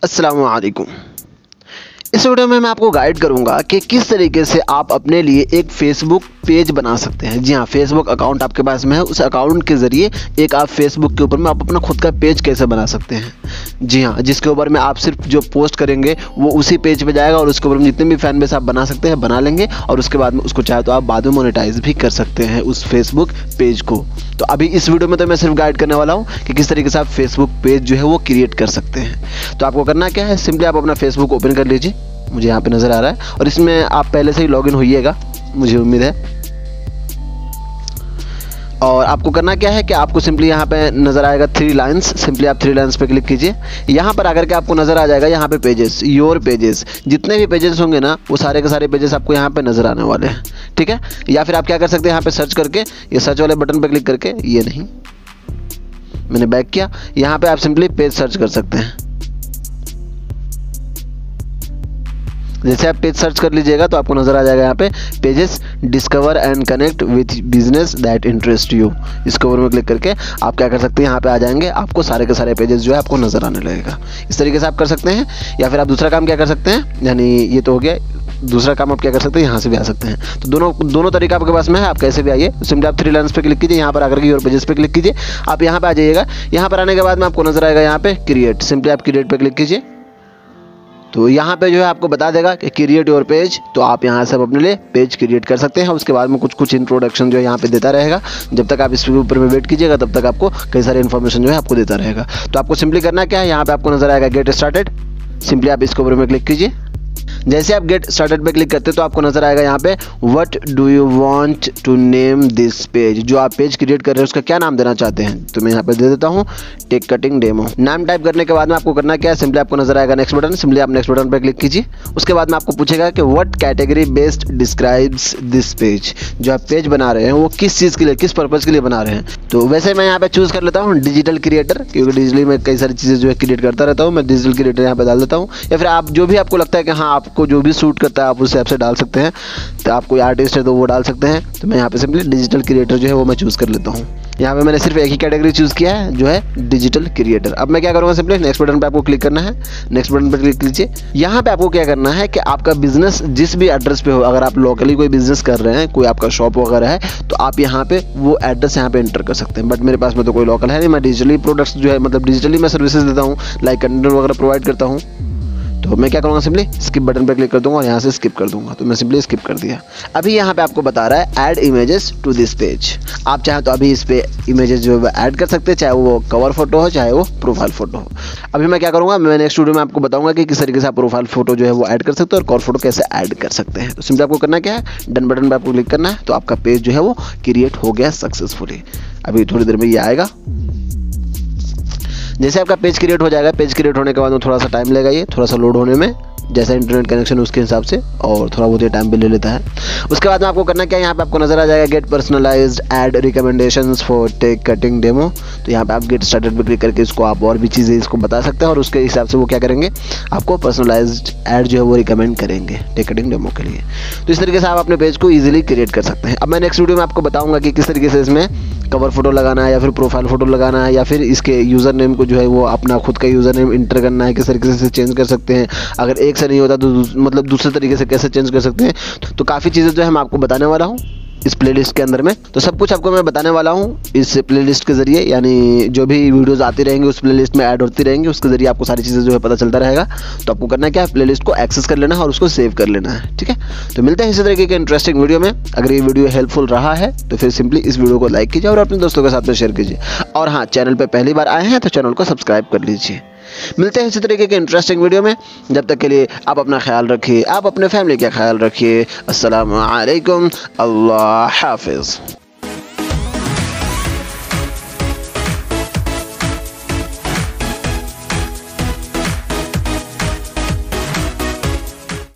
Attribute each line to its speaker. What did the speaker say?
Speaker 1: अस्सलामु अलैकुम। इस वीडियो में मैं आपको गाइड करूंगा कि किस तरीके से आप अपने लिए एक फेसबुक पेज बना सकते हैं। जी हाँ, फेसबुक अकाउंट आपके पास में है, उस अकाउंट के ज़रिए एक आप फेसबुक के ऊपर में आप अपना खुद का पेज कैसे बना सकते हैं। जी हाँ, जिसके ऊपर में आप सिर्फ जो पोस्ट करेंगे वो उसी पेज पे जाएगा और उसके ऊपर में जितने भी फैन बेस आप बना सकते हैं बना लेंगे और उसके बाद में उसको चाहे तो आप बाद में मोनेटाइज भी कर सकते हैं उस फेसबुक पेज को। तो अभी इस वीडियो में तो मैं सिर्फ गाइड करने वाला हूँ कि किस तरीके से आप फेसबुक पेज जो है वो क्रिएट कर सकते हैं। तो आपको करना क्या है, सिंपली आप अपना फेसबुक ओपन कर लीजिए, मुझे यहाँ पे नज़र आ रहा है, और इसमें आप पहले से ही लॉगिन होइएगा, मुझे उम्मीद है। और आपको करना क्या है कि आपको सिंपली यहाँ पे नज़र आएगा 3 लाइन्स, सिंपली आप 3 लाइन्स पे क्लिक कीजिए। यहाँ पर आकर के आपको नज़र आ जाएगा यहाँ पे पेजेस, योर पेजेस, जितने भी पेजेस होंगे ना वो सारे के सारे पेजेस आपको यहाँ पे नज़र आने वाले हैं, ठीक है। या फिर आप क्या कर सकते हैं, यहाँ पे सर्च करके, ये सर्च वाले बटन पे क्लिक करके, ये नहीं, मैंने बैक किया, यहाँ पे आप सिंपली पेज सर्च कर सकते हैं। जैसे आप पेज सर्च कर लीजिएगा तो आपको नज़र आ जाएगा यहाँ पे pages discover and connect with business that interest you. इसके ऊपर में क्लिक करके आप क्या कर सकते हैं, यहाँ पे आ जाएंगे, आपको सारे के सारे पेजेस जो है आपको नज़र आने लगेगा। इस तरीके से आप कर सकते हैं। या फिर आप दूसरा काम क्या कर सकते हैं, यानी ये तो हो गया, दूसरा काम आप क्या कर सकते हैं, यहाँ से भी आ सकते हैं। तो दोनों तरीका आपके पास में है, आप कैसे भी आइए। सिंपली आप 3 लाइन्स पे क्लिक कीजिए, यहाँ पर आकर के योर पेजेस पे क्लिक कीजिए, आप यहाँ पे आ जाइएगा। यहाँ पर आने के बाद में आपको नज़र आएगा यहाँ पे क्रिएट, सिंपली आप क्रिएट पे क्लिक कीजिए। तो यहाँ पे जो है आपको बता देगा कि क्रिएट योर पेज, तो आप यहाँ से अपने लिए पेज क्रिएट कर सकते हैं। उसके बाद में कुछ इंट्रोडक्शन जो है यहाँ पे देता रहेगा। जब तक आप इसके ऊपर में वेट कीजिएगा तब तक आपको कई सारे इन्फॉर्मेशन जो है आपको देता रहेगा। तो आपको सिंपली करना क्या है, यहाँ पे आपको नजर आएगा गेट स्टार्टेड, सिंपली आप इसके ऊपर में क्लिक कीजिए। जैसे आप गेट स्टार्टेड पे क्लिक करते हैं तो आपको नजर आएगा यहाँ पे what do you want to name this page, जो आप पेज क्रिएट कर रहे हैं उसका क्या नाम देना चाहते हैं। तो मैं यहाँ पे दे देता हूँ टेक कटिंग डेमो। नाम टाइप करने के बाद में आपको करना क्या है, सिंपली आपको नजर आएगा नेक्स्ट बटन, सिंपली आप नेक्स्ट बटन पे क्लिक कीजिए। उसके बाद में आपको पूछेगा कि what category best describes this page, जो आप पेज बना रहे हैं वो किस चीज़ के लिए, किस पर्पज़ के लिए बना रहे हैं। तो वैसे मैं यहाँ पे चूज़ कर लेता हूँ डिजिटल क्रिएटर, क्योंकि डिजिटली में कई सारी चीज़ें जो है क्रिएट करता रहता हूँ, मैं डिजिटल क्रिएटर यहाँ पे डाल देता हूँ। या फिर आप जो भी आपको लगता है कि हाँ आपको जो भी सूट करता है आप उस हिसाब से डाल सकते हैं। तो आप कोई आर्टिस्ट है तो वो डाल सकते हैं। तो मैं यहाँ पे सिंपली डिजिटल क्रिएटर जो है वो मैं चूज़ कर लेता हूँ। यहाँ पे मैंने सिर्फ एक ही कैटेगरी चूज़ किया है जो है डिजिटल क्रिएटर। अब मैं क्या करूँगा, सिंपली नेक्स्ट बटन पे आपको क्लिक करना है, नेक्स्ट बटन पर क्लिक कीजिए। यहाँ पे आपको क्या करना है कि आपका बिजनेस जिस भी एड्रेस पे हो, अगर आप लोकली कोई बिजनेस कर रहे हैं, कोई आपका शॉप वगैरह है, तो आप यहाँ पे वो एड्रेस यहाँ पे एंटर कर सकते हैं। बट मेरे पास में तो कोई लोकल है नहीं, मैं डिजिटली प्रोडक्ट्स जो है मतलब डिजिटली मैं सर्विसेज देता हूँ, लाइक कंटेंट वगैरह प्रोवाइड करता हूँ। तो मैं क्या करूँगा, सिंपली स्किप बटन पे क्लिक कर दूंगा और यहाँ से स्किप कर दूंगा। तो मैं सिंपली स्किप कर दिया। अभी यहाँ पे आपको बता रहा है add images to this page. आप चाहें तो अभी इस पे इमेजेस जो है ऐड कर सकते हैं, चाहे वो कवर फोटो हो चाहे वो प्रोफाइल फोटो हो। अभी मैं क्या करूँगा, मैं नेक्स्ट वीडियो में आपको बताऊंगा कि किस तरीके से आप प्रोफाइल फोटो जो है वो ऐड कर सकते हैं और कवर फोटो कैसे ऐड कर सकते हैं। तो सिंपली आपको करना क्या है, डन बटन पर आपको क्लिक करना है। तो आपका पेज जो है वो क्रिएट हो गया सक्सेसफुली। अभी थोड़ी देर में ये आएगा। जैसे आपका पेज क्रिएट हो जाएगा, पेज क्रिएट होने के बाद में थोड़ा सा टाइम लगेगा, ये थोड़ा सा लोड होने में, जैसा इंटरनेट कनेक्शन उसके हिसाब से, और थोड़ा बहुत टाइम भी ले लेता है। उसके बाद में आपको करना क्या है, यहाँ पे आपको नजर आ जाएगा get personalised ad recommendations for tech cutting demo. तो यहाँ पे आप गेट स्टार्टेड पे क्लिक करके इसको आप और भी चीज़ें इसको बता सकते हैं और उसके हिसाब से वो क्या करेंगे, आपको पर्सनलाइज्ड एड जो है वो रिकमेंड करेंगे टेक कटिंग डेमो के लिए। तो इस तरीके से आप अपने पेज को ईजिली क्रिएट कर सकते हैं। अब मैं नेक्स्ट वीडियो में आपको बताऊँगा कि किस तरीके से इसमें कवर फोटो लगाना है या फिर प्रोफाइल फोटो लगाना है, या फिर इसके यूज़र नेम को जो है वो अपना खुद का यूज़र नेम इंटर करना है, किस तरीके से चेंज कर सकते हैं। अगर एक से नहीं होता तो मतलब दूसरे तरीके से कैसे चेंज कर सकते हैं। तो काफ़ी चीज़ें जो है मैं आपको बताने वाला हूँ इस प्लेलिस्ट के अंदर में। तो सब कुछ आपको मैं बताने वाला हूँ इस प्लेलिस्ट के ज़रिए, यानी जो भी वीडियोस आती रहेंगी उस प्लेलिस्ट में ऐड होती रहेंगी, उसके ज़रिए आपको सारी चीज़ें जो है पता चलता रहेगा। तो आपको करना क्या है, प्लेलिस्ट को एक्सेस कर लेना है और उसको सेव कर लेना है, ठीक है। तो मिलते हैं इसी तरीके के इंटरेस्टिंग वीडियो में। अगर ये वीडियो हेल्पफुल रहा है तो फिर सिंपली इस वीडियो को लाइक कीजिए और अपने दोस्तों के साथ में शेयर कीजिए। और हाँ, चैनल पर पहली बार आए हैं तो चैनल को सब्सक्राइब कर लीजिए। मिलते हैं इसी तरीके के इंटरेस्टिंग वीडियो में। जब तक के लिए आप अपना ख्याल रखिए, आप अपने फैमिली का ख्याल रखिए। अस्सलामु अलैकुम, अल्लाह हाफिज़।